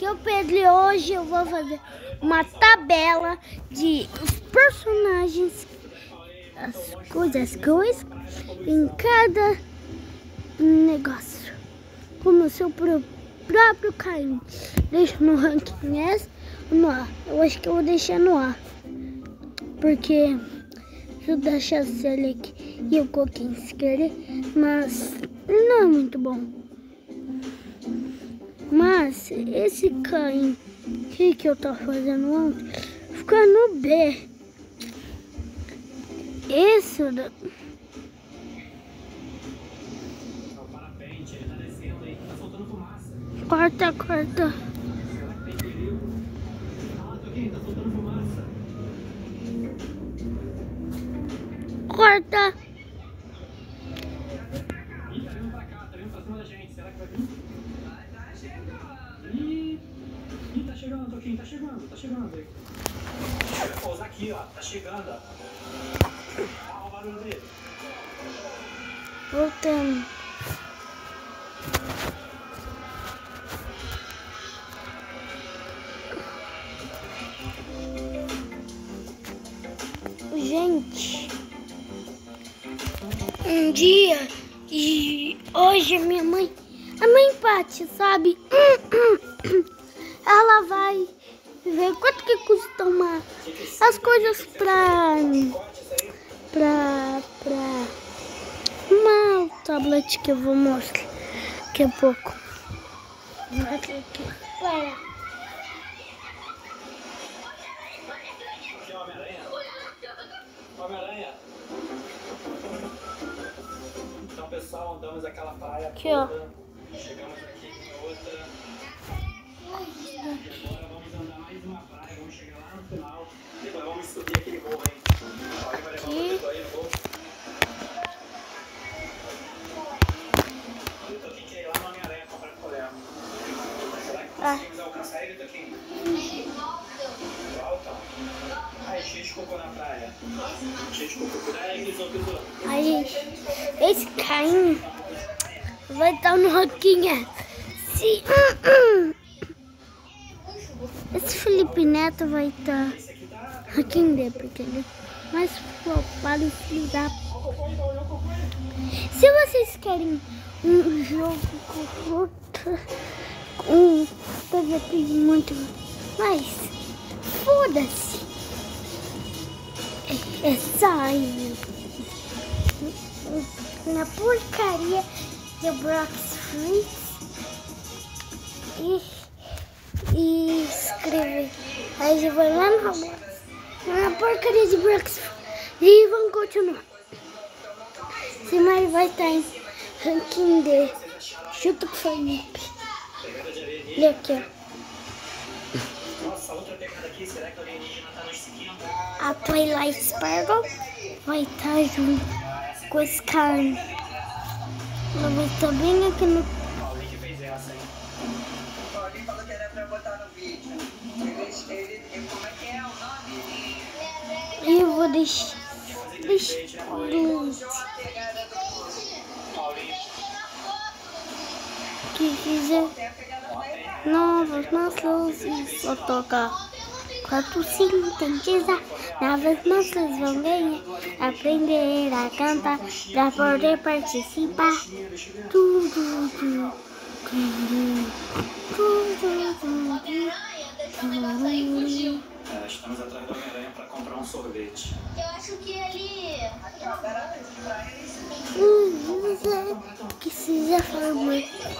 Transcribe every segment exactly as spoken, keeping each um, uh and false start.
aqui é o Pedro e hoje eu vou fazer uma tabela de os personagens, as coisas, coisas em cada negócio, como o seu próprio Caim. Deixa no ranking S ou no A? Eu acho que eu vou deixar no A, porque eu deixar a Selec e o Coquinho se querer, mas não é muito bom. Mas esse Caim que, que eu tava fazendo ontem fica no B. Esse da... Corta, corta. Corta. Ih, tá chegando, Toquinho, tá chegando, tá chegando. Vai pousar aqui, ó, tá chegando, ó. Olha o barulho dele. Voltando. Gente, um dia e hoje minha mãe, a mãe Paty, sabe? Ela vai ver quanto que custa uma, as coisas pra, pra, pra uma tablet que eu vou mostrar daqui a pouco. Aqui, para. Homem-Aranha. Então, pessoal, andamos aquela praia aqui, toda. Ó. Chegamos aqui em outra. E agora vamos andar mais uma praia. Vamos chegar lá no final. Depois vamos subir aquele morro, hein? Alguém vai levar o dedo aí no morro. Eu tô aqui quer ir lá no Homem-Aranha comprar colher. Será que conseguimos alcançar ele, Toquinho? Alto? Ai, cheio de cocô na praia. Cheio de cocô. Aí, pisou, pisou. Aí, esse Caim vai estar no Roquinha. Se... Esse Felipe Neto vai estar Roquinha D, porque ele é mais flopado e filho da... Se vocês querem um jogo com um P V P muito mais, foda-se. É, é só ir na porcaria de Brox Free e, e escrever. Aí você vai lá no Roblox, na porcaria de Brox Free e vamos continuar. Se mais vai estar em ranking D, junto com o Felipe. E aqui, ó. A Twilight Sparkle vai estar junto com esse cara. Ela vai estar bem aqui no... Paulinho que fez essa, hein? O Paulinho falou que era pra botar no vídeo. Ele, ele, como é que é o nome? E eu vou deixar... Deixa... Que quiser novas maçãs, só tocar quatro sintetizar. Novas maçãs vão ganhar, aprender a cantar pra poder participar. Tudo, tudo, tudo, tudo, tudo. É, estamos atrás do Homem-Aranha pra comprar um sorvete. Eu acho que ele... Que seja forma.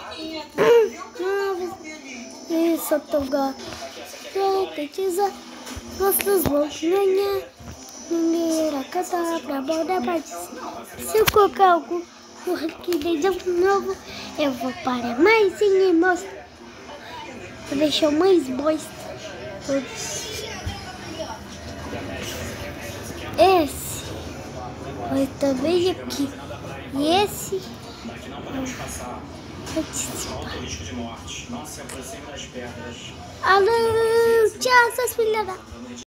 Isso, togar. Sintetiza. Nossos vão ganhar. Ninguém irá cantar pra poder participar. Se eu colocar algo aqui dentro de novo, eu vou parar mais em emoção. Vou deixar mais bosta. Esse vai também aqui. E esse Alto risco de morte. Não se aproxime das pedras. alô, tchau, seus filhos da...